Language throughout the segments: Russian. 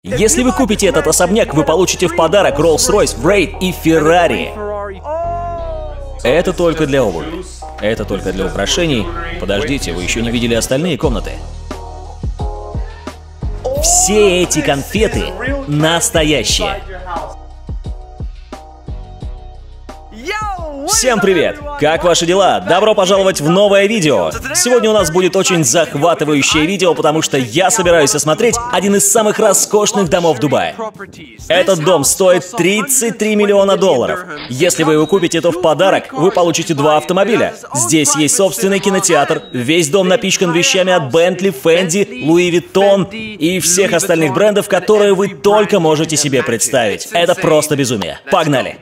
Если вы купите этот особняк, вы получите в подарок Rolls-Royce, Wraith и Ferrari. Это только для обуви. Это только для украшений. Подождите, вы еще не видели остальные комнаты. Все эти конфеты настоящие. Всем привет! Как ваши дела? Добро пожаловать в новое видео! Сегодня у нас будет очень захватывающее видео, потому что я собираюсь осмотреть один из самых роскошных домов Дубая. Этот дом стоит 33 миллиона долларов. Если вы его купите, то в подарок вы получите 2 автомобиля. Здесь есть собственный кинотеатр, весь дом напичкан вещами от Bentley, Fendi, Louis Vuitton и всех остальных брендов, которые вы только можете себе представить. Это просто безумие. Погнали!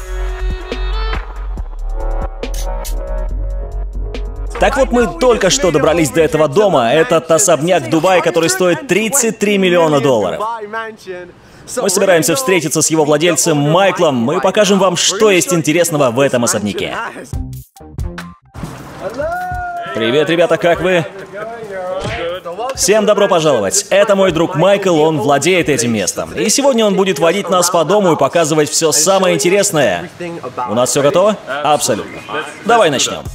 Так вот, мы только что добрались до этого дома. Этот особняк в Дубае, который стоит 33 миллиона долларов. Мы собираемся встретиться с его владельцем Майклом. Мы покажем вам, что есть интересного в этом особняке. Привет, ребята, как вы? Всем добро пожаловать. Это мой друг Майкл, он владеет этим местом. И сегодня он будет водить нас по дому и показывать все самое интересное. У нас все готово? Абсолютно. Давай начнем.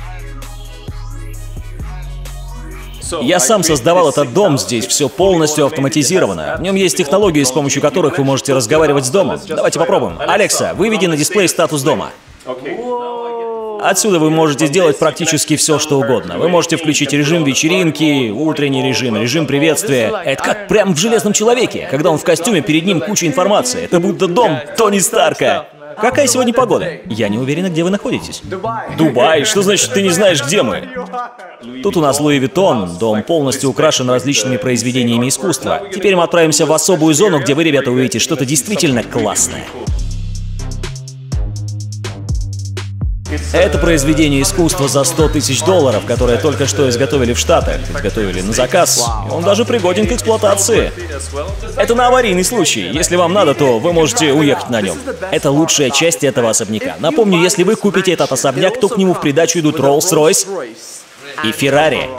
Я сам создавал этот дом, здесь все полностью автоматизировано. В нем есть технологии, с помощью которых вы можете разговаривать с домом. Давайте попробуем. Алекса, выведи на дисплей статус дома. Отсюда вы можете сделать практически все, что угодно. Вы можете включить режим вечеринки, утренний режим, режим приветствия. Это как прям в «Железном человеке», когда он в костюме, перед ним куча информации. Это будто дом Тони Старка. Какая сегодня погода? Я не уверена, где вы находитесь. Дубай? Что значит, ты не знаешь, где мы? Тут у нас Луи Виттон. Дом полностью украшен различными произведениями искусства. Теперь мы отправимся в особую зону, где вы, ребята, увидите что-то действительно классное. Это произведение искусства за 100 тысяч долларов, которое только что изготовили в Штатах. Изготовили на заказ. И он даже пригоден к эксплуатации. Это на аварийный случай. Если вам надо, то вы можете уехать на нем. Это лучшая часть этого особняка. Напомню, если вы купите этот особняк, то к нему в придачу идут Rolls-Royce и Ferrari.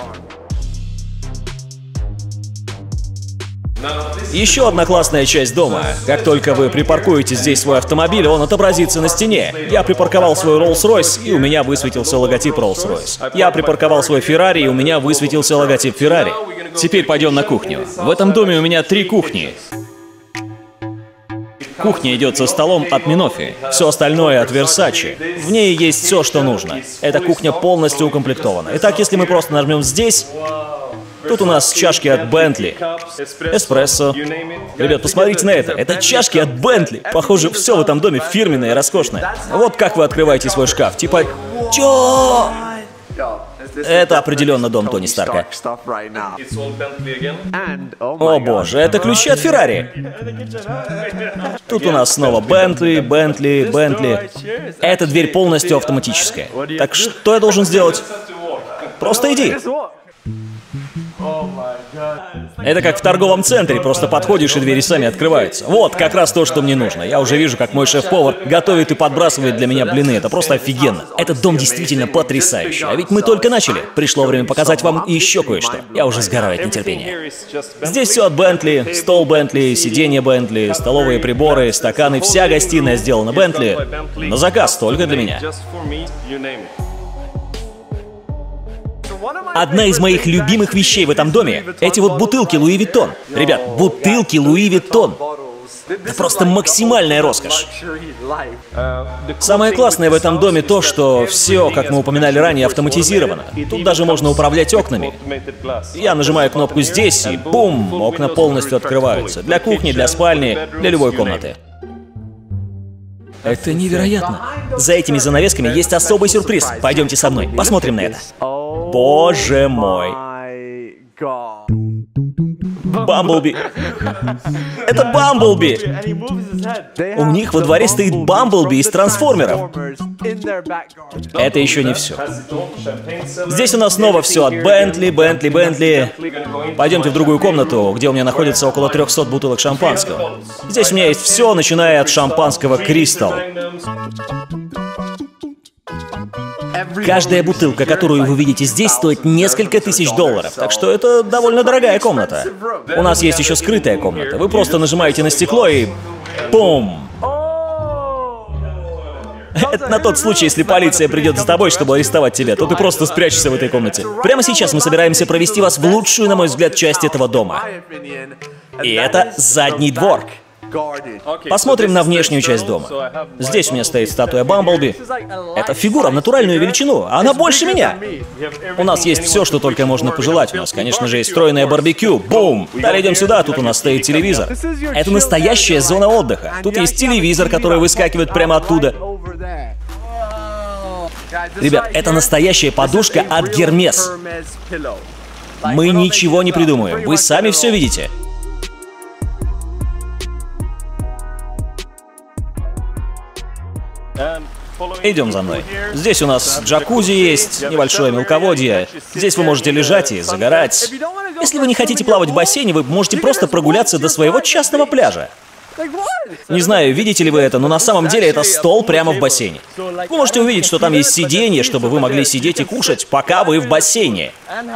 Еще одна классная часть дома. Как только вы припаркуете здесь свой автомобиль, он отобразится на стене. Я припарковал свой Rolls-Royce, и у меня высветился логотип Rolls-Royce. Я припарковал свой Ferrari, и у меня высветился логотип Ferrari. Теперь пойдем на кухню. В этом доме у меня 3 кухни. Кухня идет со столом от Минофи, все остальное от Versace. В ней есть все, что нужно. Эта кухня полностью укомплектована. Итак, если мы просто нажмем здесь... Тут у нас чашки от Bentley, эспрессо. Ребят, посмотрите на это. Это чашки от Bentley. Похоже, все в этом доме фирменное и роскошное. Вот как вы открываете свой шкаф. Типа, чё? Это определенно дом Тони Старка. О боже, это ключи от Феррари. Тут у нас снова Bentley, Bentley, Bentley. Эта дверь полностью автоматическая. Так что я должен сделать? Просто иди. Это как в торговом центре, просто подходишь и двери сами открываются. Вот, как раз то, что мне нужно. Я уже вижу, как мой шеф-повар готовит и подбрасывает для меня блины. Это просто офигенно. Этот дом действительно потрясающий. А ведь мы только начали. Пришло время показать вам еще кое-что. Я уже сгораю от нетерпения. Здесь все от Bentley, стол Bentley, сиденье Bentley, столовые приборы, стаканы. Вся гостиная сделана Bentley. На заказ только для меня. Одна из моих любимых вещей в этом доме — эти вот бутылки Louis Vuitton. Ребят, бутылки Louis Vuitton. Это просто максимальная роскошь. Самое классное в этом доме то, что все, как мы упоминали ранее, автоматизировано. Тут даже можно управлять окнами. Я нажимаю кнопку здесь, и бум, окна полностью открываются. Для кухни, для спальни, для любой комнаты. Это невероятно. За этими занавесками есть особый сюрприз. Пойдемте со мной, посмотрим на это. Боже мой. Бамблби. Это Бамблби. У них во дворе стоит Бамблби из трансформеров. Это еще не все. Здесь у нас снова все от Bentley, Bentley, Bentley. Пойдемте в другую комнату, где у меня находится около 300 бутылок шампанского. Здесь у меня есть все, начиная от шампанского Crystal. Каждая бутылка, которую вы видите здесь, стоит несколько тысяч долларов, так что это довольно дорогая комната. У нас есть еще скрытая комната. Вы просто нажимаете на стекло и... Бум! Это на тот случай, если полиция придет за тобой, чтобы арестовать тебя, то ты просто спрячешься в этой комнате. Прямо сейчас мы собираемся провести вас в лучшую, на мой взгляд, часть этого дома. И это задний двор. Посмотрим на внешнюю часть дома. Здесь у меня стоит статуя Бамблби. Это фигура в натуральную величину, а она больше меня. У нас есть все, что только можно пожелать. У нас, конечно же, есть встроенное барбекю. Бум! Далее идем сюда, тут у нас стоит телевизор. Это настоящая зона отдыха. Тут есть телевизор, который выскакивает прямо оттуда. Ребят, это настоящая подушка от Гермес. Мы ничего не придумаем, вы сами все видите. Идем за мной. Здесь у нас джакузи есть, небольшое мелководье. Здесь вы можете лежать и загорать. Если вы не хотите плавать в бассейне, вы можете просто прогуляться до своего частного пляжа. Не знаю, видите ли вы это, но на самом деле это стол прямо в бассейне. Вы можете увидеть, что там есть сиденье, чтобы вы могли сидеть и кушать, пока вы в бассейне.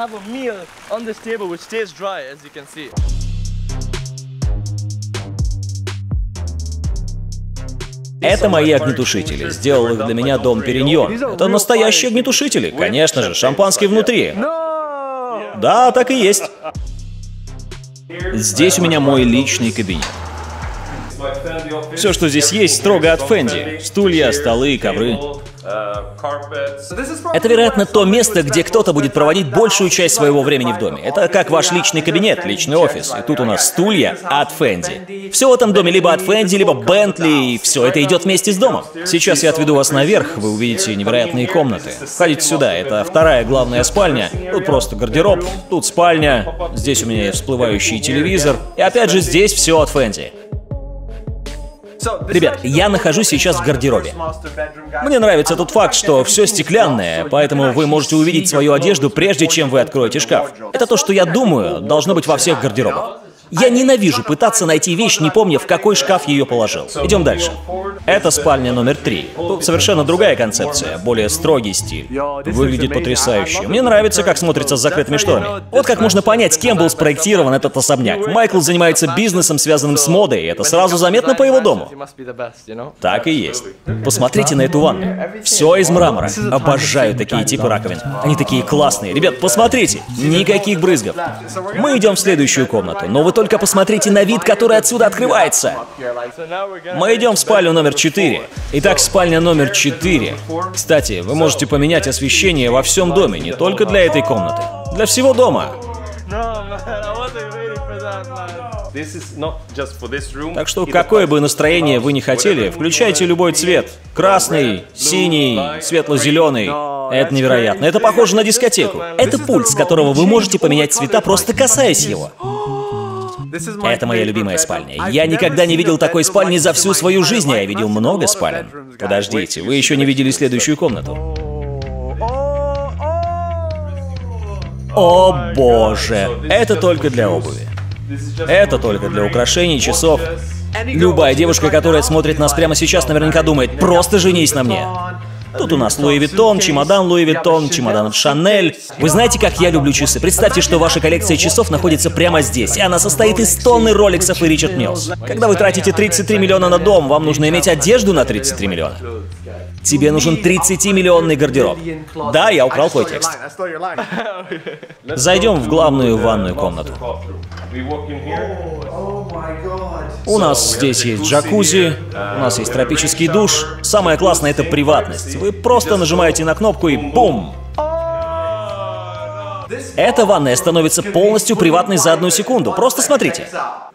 Это мои огнетушители. Сделал их для меня дом Периньон. Это настоящие огнетушители. Конечно же, шампанский внутри. Да, так и есть. Здесь у меня мой личный кабинет. Все, что здесь есть, строго от Фенди. Стулья, столы, ковры. Это, вероятно, то место, где кто-то будет проводить большую часть своего времени в доме. Это как ваш личный кабинет, личный офис. И тут у нас стулья от Фенди. Все в этом доме либо от Фенди, либо Бентли, и все это идет вместе с домом. Сейчас я отведу вас наверх, вы увидите невероятные комнаты. Входите сюда, это вторая главная спальня. Тут просто гардероб, тут спальня, здесь у меня есть всплывающий телевизор. И опять же, здесь все от Фенди. Ребят, я нахожусь сейчас в гардеробе. Мне нравится тот факт, что все стеклянное, поэтому вы можете увидеть свою одежду, прежде чем вы откроете шкаф. Это то, что я думаю, должно быть во всех гардеробах. Я ненавижу пытаться найти вещь, не помня, в какой шкаф ее положил. Идем дальше. Это спальня номер 3. Тут совершенно другая концепция, более строгий стиль. Выглядит потрясающе. Мне нравится, как смотрится с закрытыми шторами. Вот как можно понять, кем был спроектирован этот особняк. Майкл занимается бизнесом, связанным с модой, и это сразу заметно по его дому. Так и есть. Посмотрите на эту ванну. Все из мрамора. Обожаю такие типы раковин. Они такие классные. Ребят, посмотрите. Никаких брызгов. Мы идем в следующую комнату, но вы только посмотрите на вид, который отсюда открывается. Мы идем в спальню номер 4. Итак, спальня номер 4. Кстати, вы можете поменять освещение во всем доме, не только для этой комнаты. Для всего дома. Так что, какое бы настроение вы ни хотели, включайте любой цвет. Красный, синий, светло-зеленый. Это невероятно. Это похоже на дискотеку. Это пульт, с которого вы можете поменять цвета, просто касаясь его. Это моя любимая спальня. Я никогда не видел такой спальни за всю свою жизнь, а я видел много спален. Подождите, вы еще не видели следующую комнату. О боже, это только для обуви. Это только для украшений, часов. Любая девушка, которая смотрит нас прямо сейчас, наверняка думает: просто женись на мне. Тут у нас Луи Виттон, чемодан Луи Виттон, чемодан от Шанель. Вы знаете, как я люблю часы? Представьте, что ваша коллекция часов находится прямо здесь, и она состоит из тонны роликсов и Ричард Миллс. Когда вы тратите 33 миллиона на дом, вам нужно иметь одежду на 33 миллиона. Тебе нужен 30-миллионный гардероб. Да, я украл твой текст. Зайдем в главную ванную комнату. У нас здесь есть джакузи, у нас есть тропический душ. Самое классное — это приватность. Вы просто нажимаете на кнопку и бум! Эта ванная становится полностью приватной за 1 секунду. Просто смотрите.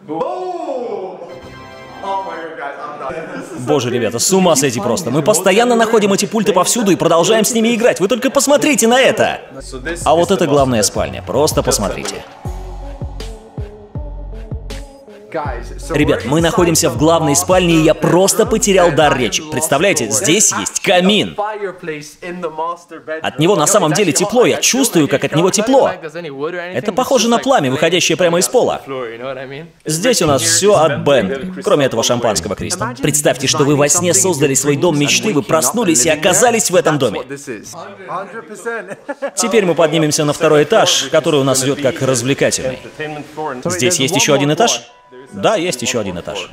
Боже, ребята, с ума сойти просто. Мы постоянно находим эти пульты повсюду и продолжаем с ними играть. Вы только посмотрите на это! А вот это главная спальня. Просто посмотрите. Ребят, мы находимся в главной спальне, и я просто потерял дар речи. Представляете, здесь есть камин. От него на самом деле тепло, я чувствую, как от него тепло. Это похоже на пламя, выходящее прямо из пола. Здесь у нас все от Бентли, кроме этого шампанского, Кристал. Представьте, что вы во сне создали свой дом мечты, вы проснулись и оказались в этом доме. Теперь мы поднимемся на второй этаж, который у нас идет как развлекательный. Здесь есть еще один этаж? Да, есть еще один этаж.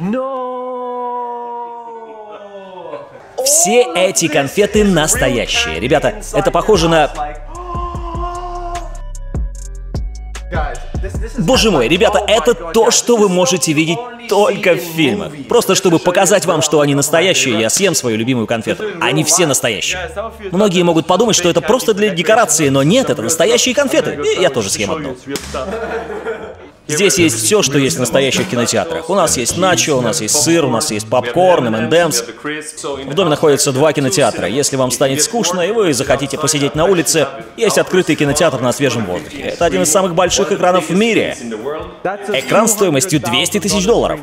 Все эти конфеты настоящие. Ребята, это похоже на... Боже мой, ребята, это то, что вы можете видеть только в фильмах. Просто чтобы показать вам, что они настоящие, я съем свою любимую конфету. Они все настоящие. Многие могут подумать, что это просто для декорации, но нет, это настоящие конфеты. И я тоже съем одну. Здесь есть все, что есть в настоящих кинотеатрах. У нас есть начо, у нас есть сыр, у нас есть попкорн, M&M's. В доме находятся 2 кинотеатра. Если вам станет скучно и вы захотите посидеть на улице, есть открытый кинотеатр на свежем воздухе. Это один из самых больших экранов в мире. Экран стоимостью $200 000.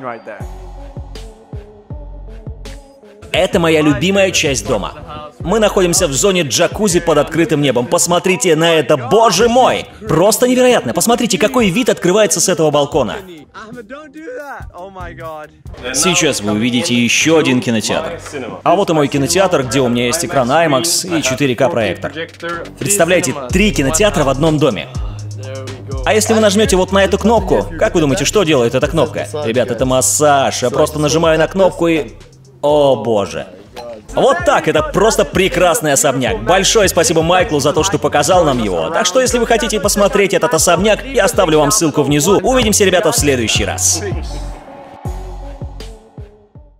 Это моя любимая часть дома. Мы находимся в зоне джакузи под открытым небом. Посмотрите на это, боже мой! Просто невероятно. Посмотрите, какой вид открывается с этого балкона. Сейчас вы увидите еще один кинотеатр. А вот и мой кинотеатр, где у меня есть экран IMAX и 4К проектор. Представляете, 3 кинотеатра в одном доме. А если вы нажмете вот на эту кнопку, как вы думаете, что делает эта кнопка? Ребят, это массаж. Я просто нажимаю на кнопку и... О боже. Вот так, это просто прекрасный особняк. Большое спасибо Майклу за то, что показал нам его. Так что, если вы хотите посмотреть этот особняк, я оставлю вам ссылку внизу. Увидимся, ребята, в следующий раз.